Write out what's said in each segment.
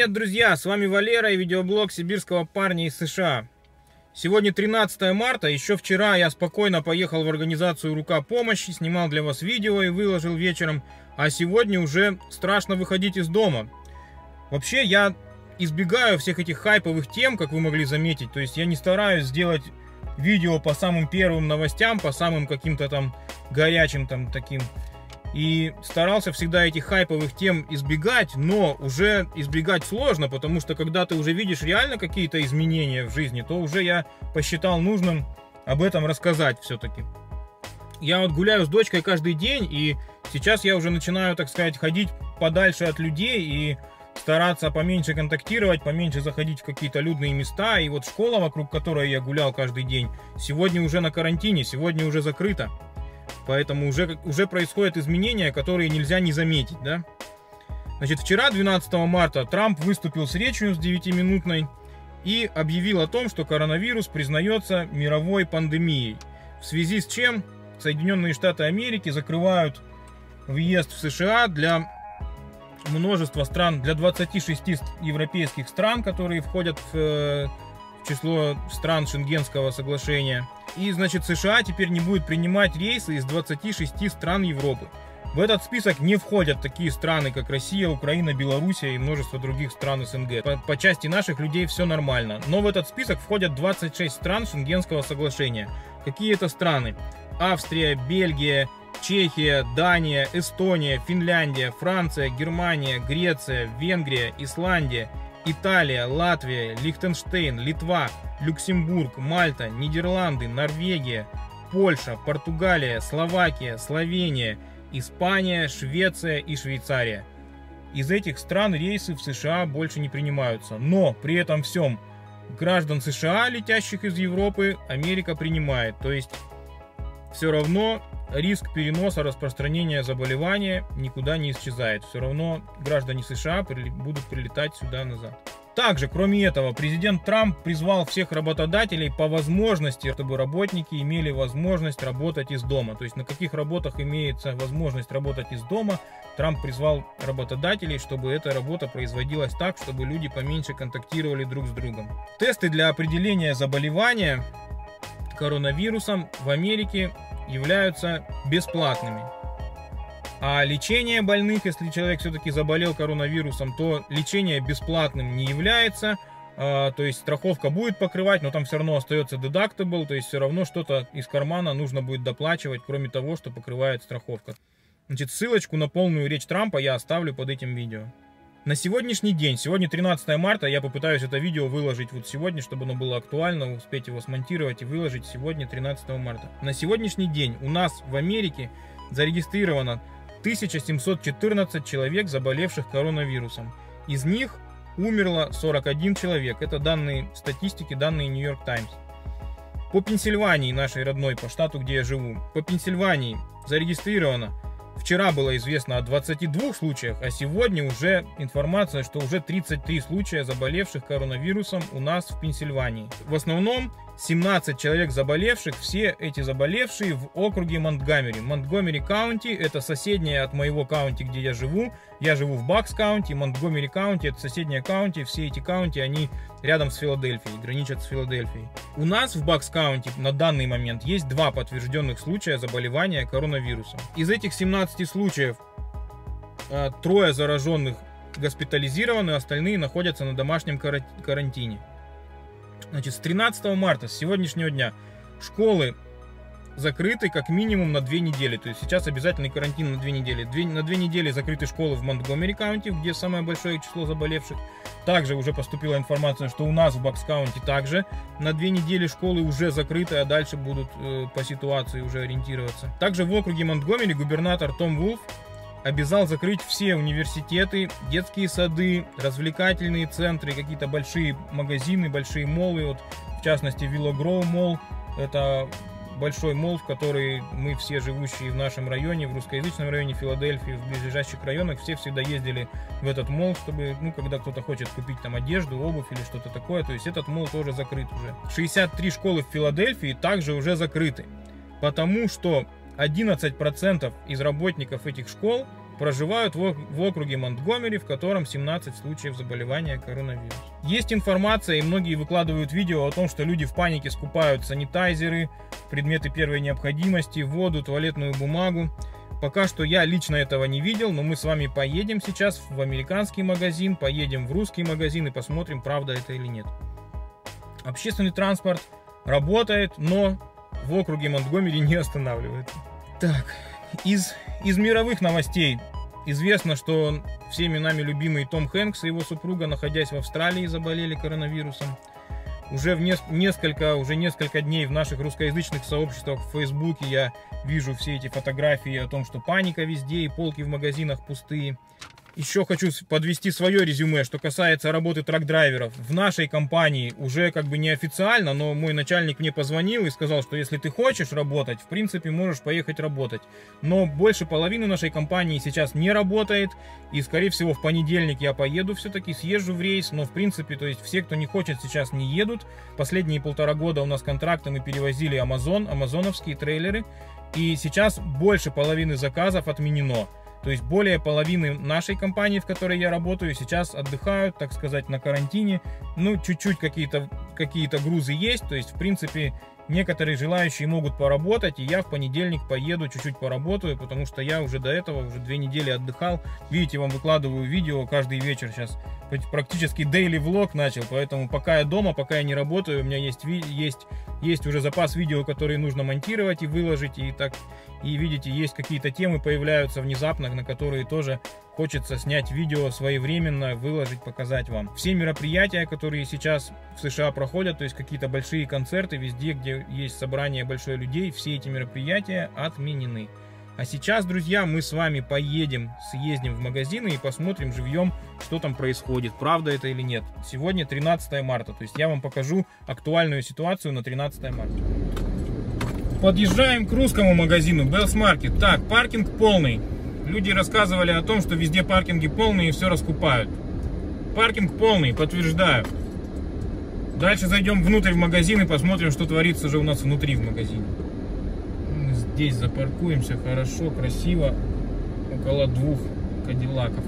Привет, друзья! С вами Валера и видеоблог сибирского парня из США. Сегодня 13 марта. Еще вчера я спокойно поехал в организацию «Рука помощи», снимал для вас видео и выложил вечером. А сегодня уже страшно выходить из дома. Вообще я избегаю всех этих хайповых тем, как вы могли заметить. То есть я не стараюсь сделать видео по самым первым новостям, по самым каким-то там горячим там таким. И старался всегда этих хайповых тем избегать, но уже избегать сложно, потому что когда ты уже видишь реально какие-то изменения в жизни, то уже я посчитал нужным об этом рассказать все-таки. Я вот гуляю с дочкой каждый день, и сейчас я уже начинаю, так сказать, ходить подальше от людей и стараться поменьше контактировать, поменьше заходить в какие-то людные места. И вот школа, вокруг которой я гулял каждый день, сегодня уже на карантине, сегодня уже закрыта. Поэтому уже происходят изменения, которые нельзя не заметить, да? Значит, вчера, 12 марта, Трамп выступил с речью с 9-минутной и объявил о том, что коронавирус признается мировой пандемией. В связи с чем Соединенные Штаты Америки закрывают въезд в США для множества стран, для 26 европейских стран, которые входят в число стран Шенгенского соглашения. И, значит, США теперь не будет принимать рейсы из 26 стран Европы. В этот список не входят такие страны, как Россия, Украина, Белоруссия и множество других стран СНГ. По части наших людей все нормально. Но в этот список входят 26 стран Шенгенского соглашения. Какие это страны? Австрия, Бельгия, Чехия, Дания, Эстония, Финляндия, Франция, Германия, Греция, Венгрия, Исландия, Италия, Латвия, Лихтенштейн, Литва, Люксембург, Мальта, Нидерланды, Норвегия, Польша, Португалия, Словакия, Словения, Испания, Швеция и Швейцария. Из этих стран рейсы в США больше не принимаются. Но при этом всем граждан США, летящих из Европы, Америка принимает. То есть все равно риск переноса, распространения заболевания никуда не исчезает. Все равно граждане США будут прилетать сюда назад. Также, кроме этого, президент Трамп призвал всех работодателей по возможности, чтобы работники имели возможность работать из дома. То есть на каких работах имеется возможность работать из дома, Трамп призвал работодателей, чтобы эта работа производилась так, чтобы люди поменьше контактировали друг с другом. Тесты для определения заболевания коронавирусом в Америке являются бесплатными. А лечение больных, если человек все-таки заболел коронавирусом, то лечение бесплатным не является. То есть страховка будет покрывать, но там все равно остается deductible, то есть все равно что-то из кармана нужно будет доплачивать, кроме того, что покрывает страховка. Значит, ссылочку на полную речь Трампа я оставлю под этим видео. На сегодняшний день, сегодня 13 марта, я попытаюсь это видео выложить вот сегодня, чтобы оно было актуально, успеть его смонтировать и выложить сегодня 13 марта. На сегодняшний день у нас в Америке зарегистрировано 1714 человек, заболевших коронавирусом. Из них умерло 41 человек. Это данные статистики, данные New York Times. По Пенсильвании, нашей родной, по штату, где я живу, по Пенсильвании зарегистрировано, вчера было известно о 22 случаях, а сегодня уже информация, что уже 33 случая заболевших коронавирусом у нас в Пенсильвании. В основном 17 человек заболевших, все эти заболевшие в округе Монтгомери. Монтгомери Каунти — это соседняя от моего каунти, где я живу. Я живу в Бакс Каунти, Монтгомери Каунти — это соседняя каунти. Все эти каунти, они рядом с Филадельфией, граничат с Филадельфией. У нас в Бакс Каунти на данный момент есть 2 подтвержденных случая заболевания коронавирусом. Из этих 17 случаев 3 зараженных госпитализированы, остальные находятся на домашнем карантине. Значит, с 13 марта, с сегодняшнего дня, школы закрыты как минимум на 2 недели. То есть сейчас обязательный карантин на 2 недели. На 2 недели закрыты школы в Монтгомери Каунти, где самое большое число заболевших. Также уже поступила информация, что у нас в Бакс Каунти также на 2 недели школы уже закрыты, а дальше будут по ситуации уже ориентироваться. Также в округе Монтгомери губернатор Том Вулф обязал закрыть все университеты, детские сады, развлекательные центры, какие-то большие магазины, большие моллы. Вот, в частности, Willow Grove Mall. Это большой молл, в который мы все, живущие в нашем районе, в русскоязычном районе Филадельфии, в близлежащих районах, все всегда ездили в этот молл, чтобы, когда кто-то хочет купить там одежду, обувь или что-то такое. То есть этот молл тоже закрыт уже. 63 школы в Филадельфии также уже закрыты, потому что 11% из работников этих школ проживают в округе Монтгомери, в котором 17 случаев заболевания коронавирусом. Есть информация, и многие выкладывают видео о том, что люди в панике скупают санитайзеры, предметы первой необходимости, воду, туалетную бумагу. Пока что я лично этого не видел, но мы с вами поедем сейчас в американский магазин, поедем в русский магазин и посмотрим, правда это или нет. Общественный транспорт работает, но в округе Монтгомери не останавливается. Так, из мировых новостей известно, что всеми нами любимый Том Хэнкс и его супруга, находясь в Австралии, заболели коронавирусом. Уже несколько дней в наших русскоязычных сообществах в Фейсбуке я вижу все эти фотографии о том, что паника везде и полки в магазинах пустые. Еще хочу подвести свое резюме, что касается работы трак-драйверов. В нашей компании уже как бы неофициально, но мой начальник мне позвонил и сказал, что если ты хочешь работать, в принципе можешь поехать работать. Но больше половины нашей компании сейчас не работает, и скорее всего в понедельник я поеду все-таки, съезжу в рейс, но в принципе, то есть все, кто не хочет, сейчас не едут. Последние 1,5 года у нас контракты мы перевозили амазоновские трейлеры, и сейчас больше половины заказов отменено. То есть более половины нашей компании, в которой я работаю, сейчас отдыхают, так сказать, на карантине. Ну, чуть-чуть какие-то грузы есть. То есть, в принципе, некоторые желающие могут поработать. И я в понедельник поеду, чуть-чуть поработаю, потому что я уже до этого, уже 2 недели отдыхал. Видите, вам выкладываю видео каждый вечер сейчас. Практически daily влог начал. Поэтому пока я дома, пока я не работаю, у меня есть уже запас видео, которые нужно монтировать и выложить. И видите, есть какие-то темы появляются внезапно, на которые тоже хочется снять видео своевременно, выложить, показать вам. Все мероприятия, которые сейчас в США проходят, то есть какие-то большие концерты, везде, где есть собрание большое людей, все эти мероприятия отменены. А сейчас, друзья, мы с вами съездим в магазины и посмотрим живьем, что там происходит, правда это или нет. Сегодня 13 марта, то есть я вам покажу актуальную ситуацию на 13 марта. Подъезжаем к русскому магазину Bells Market. Так, паркинг полный. Люди рассказывали о том, что везде паркинги полные и все раскупают. Паркинг полный, подтверждаю. Дальше зайдем внутрь в магазин и посмотрим, что творится же у нас внутри в магазине. Мы здесь запаркуемся хорошо, красиво. Около 2 кадиллаков.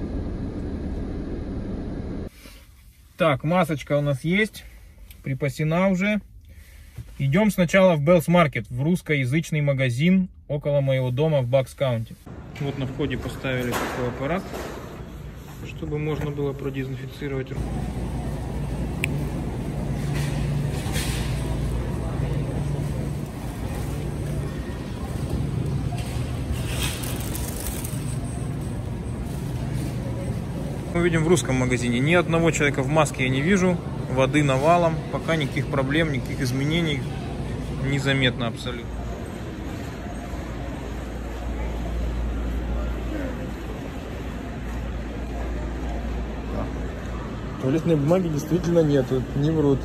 Так, масочка у нас есть. Припасена уже. Идем сначала в Bells Market, в русскоязычный магазин около моего дома в Бакс-Каунти. Вот на входе поставили такой аппарат, чтобы можно было продезинфицировать руку. Мы видим в русском магазине ни одного человека в маске я не вижу. Воды навалом, пока никаких проблем, никаких изменений незаметно абсолютно. Туалетной бумаги действительно нету, не врут.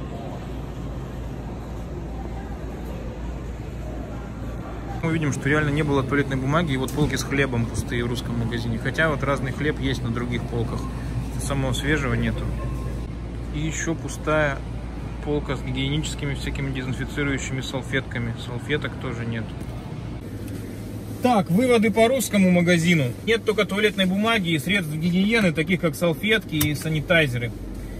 Мы видим, что реально не было туалетной бумаги, и вот полки с хлебом пустые в русском магазине. Хотя вот разный хлеб есть на других полках, самого свежего нету. И еще пустая полка с гигиеническими всякими дезинфицирующими салфетками. Салфеток тоже нет. Так, выводы по русскому магазину. Нет только туалетной бумаги и средств гигиены, таких как салфетки и санитайзеры.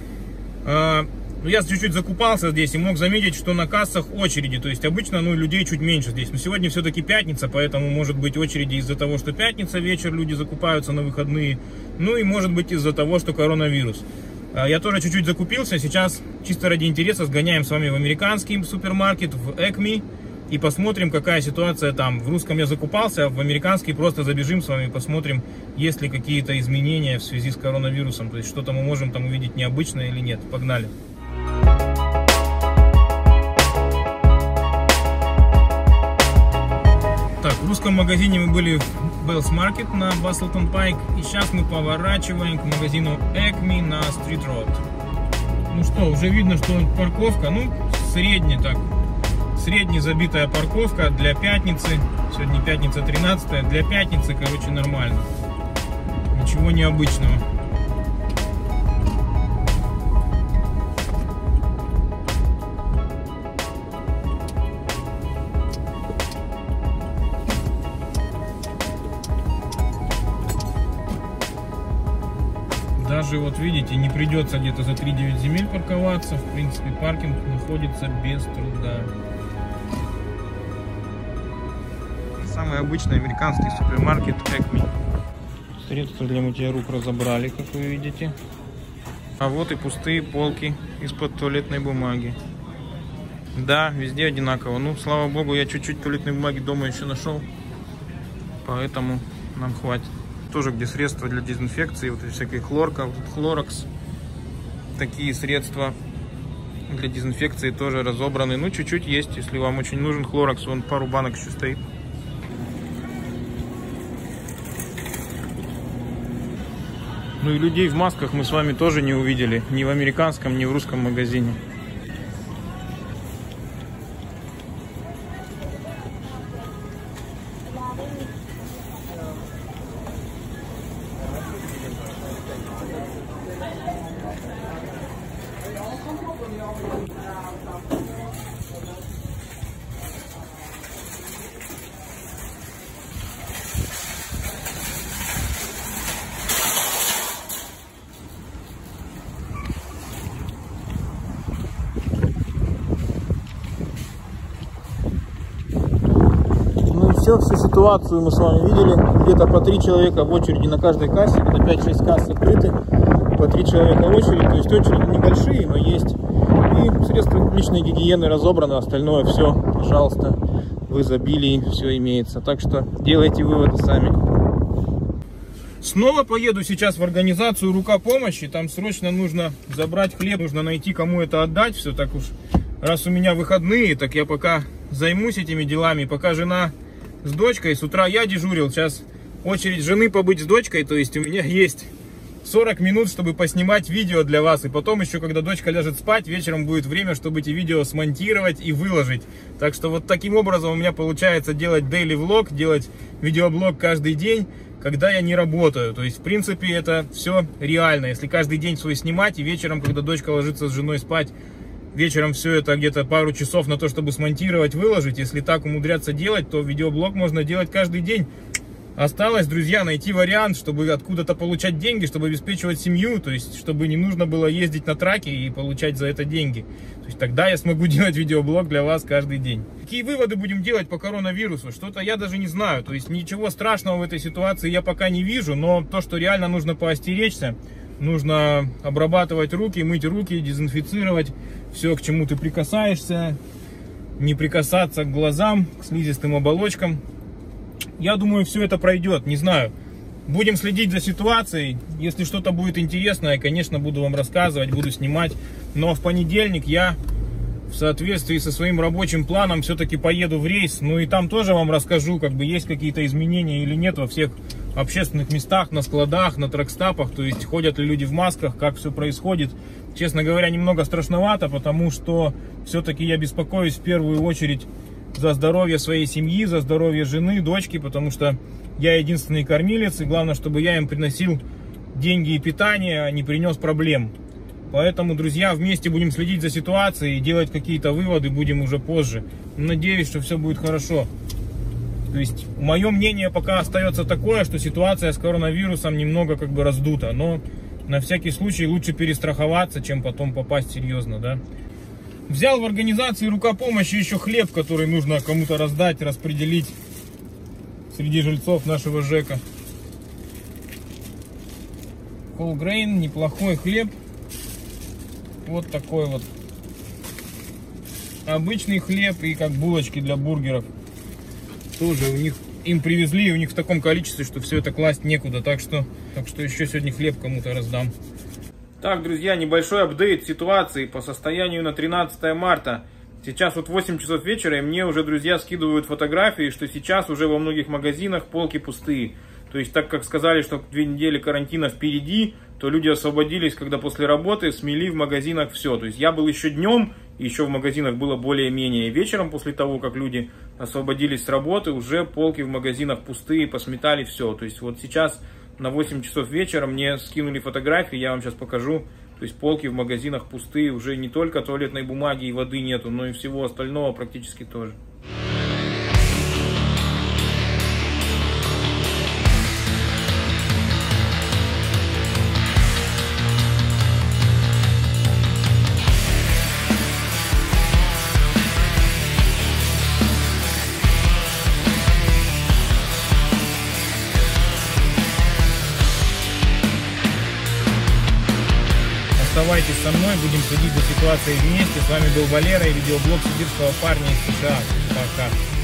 Я чуть-чуть закупался здесь и мог заметить, что на кассах очереди. То есть обычно людей чуть меньше здесь. Но сегодня все-таки пятница, поэтому может быть очереди из-за того, что пятница, вечер, люди закупаются на выходные. Ну и может быть из-за того, что коронавирус. Я тоже чуть-чуть закупился. Сейчас чисто ради интереса сгоняем с вами в американский супермаркет, в Acme. И посмотрим, какая ситуация там. В русском я закупался, а в американский просто забежим с вами, посмотрим, есть ли какие-то изменения в связи с коронавирусом. То есть что-то мы можем там увидеть необычное или нет. Погнали. Так, в русском магазине мы были в Bells Market на Bustleton Pike. И сейчас мы поворачиваем к магазину Acme на Street Road. Ну что, уже видно, что парковка, средне забитая парковка для пятницы. Сегодня пятница 13, для пятницы, короче, нормально. Ничего необычного. Тоже, вот видите, не придется где-то за 3-9 земель парковаться. В принципе, паркинг находится без труда. Самый обычный американский супермаркет Acme. Средства для мытья рук разобрали, как вы видите. А вот и пустые полки из-под туалетной бумаги. Да, везде одинаково. Ну, слава богу, я чуть-чуть туалетной бумаги дома еще нашел. Поэтому нам хватит. Тоже где средства для дезинфекции, вот всякие хлорка, вот хлорокс. Такие средства для дезинфекции тоже разобраны. Ну, чуть-чуть есть, если вам очень нужен хлорокс. Вон пару банок еще стоит. Ну и людей в масках мы с вами тоже не увидели. Ни в американском, ни в русском магазине. Всю ситуацию мы с вами видели. Где-то по 3 человека в очереди на каждой кассе. Где-то 5-6 касс открыты. По 3 человека в очереди. То есть очереди небольшие, но есть. И средства личной гигиены разобраны. Остальное все, пожалуйста, в изобилии все имеется. Так что делайте выводы сами. Снова поеду сейчас в организацию «Рука помощи». Там срочно нужно забрать хлеб. Нужно найти, кому это отдать. Все так уж. Раз у меня выходные, так я пока займусь этими делами. Пока жена с дочкой. С утра я дежурил. Сейчас очередь жены побыть с дочкой. То есть у меня есть 40 минут, чтобы поснимать видео для вас. И потом еще, когда дочка ляжет спать, вечером будет время, чтобы эти видео смонтировать и выложить. Так что вот таким образом у меня получается делать daily влог, делать видеоблог каждый день, когда я не работаю. То есть, в принципе, это все реально. Если каждый день свой снимать и вечером, когда дочка ложится с женой спать, вечером все это где-то пару часов на то, чтобы смонтировать, выложить. Если так умудряться делать, то видеоблог можно делать каждый день. Осталось, друзья, найти вариант, чтобы откуда-то получать деньги, чтобы обеспечивать семью. То есть, чтобы не нужно было ездить на траке и получать за это деньги. То есть, тогда я смогу делать видеоблог для вас каждый день. Какие выводы будем делать по коронавирусу? Что-то я даже не знаю. То есть, ничего страшного в этой ситуации я пока не вижу. Но то, что реально нужно поостеречься. Нужно обрабатывать руки, мыть руки, дезинфицировать все, к чему ты прикасаешься. Не прикасаться к глазам, к слизистым оболочкам. Я думаю, все это пройдет, не знаю. Будем следить за ситуацией. Если что-то будет интересное, конечно, буду вам рассказывать, буду снимать. Но в понедельник я в соответствии со своим рабочим планом все-таки поеду в рейс. Ну и там тоже вам расскажу, как бы есть какие-то изменения или нет во всех общественных местах, на складах, на тракстапах. То есть ходят ли люди в масках, как все происходит. Честно говоря, немного страшновато, потому что все-таки я беспокоюсь в первую очередь за здоровье своей семьи, за здоровье жены, дочки, потому что я единственный кормилец, и главное, чтобы я им приносил деньги и питание, а не принес проблем. Поэтому, друзья, вместе будем следить за ситуацией и делать какие-то выводы будем уже позже. Надеюсь, что все будет хорошо. То есть, мое мнение пока остается такое, что ситуация с коронавирусом немного как бы раздута, но на всякий случай лучше перестраховаться, чем потом попасть серьезно, да. Взял в организации «Рука помощи» еще хлеб, который нужно кому-то раздать, распределить среди жильцов нашего ЖЭКа. Whole grain, неплохой хлеб. Вот такой вот. Обычный хлеб и как булочки для бургеров. Тоже у них, им привезли, и у них в таком количестве, что все это класть некуда. Так что еще сегодня хлеб кому-то раздам. Так, друзья, небольшой апдейт ситуации по состоянию на 13 марта. Сейчас вот 8 часов вечера, и мне уже друзья скидывают фотографии, что сейчас уже во многих магазинах полки пустые. То есть, так как сказали, что 2 недели карантина впереди, то люди освободились, когда после работы смели в магазинах все. То есть, я был еще днем, и еще в магазинах было более-менее. Вечером, после того, как люди освободились с работы, уже полки в магазинах пустые, посметали все. То есть, вот сейчас на 8 часов вечера мне скинули фотографии, я вам сейчас покажу. То есть, полки в магазинах пустые, уже не только туалетной бумаги и воды нету, но и всего остального практически тоже. оставайтесь со мной, будем следить за ситуацией вместе. С вами был Валера и видеоблог сибирского парня из США. Пока.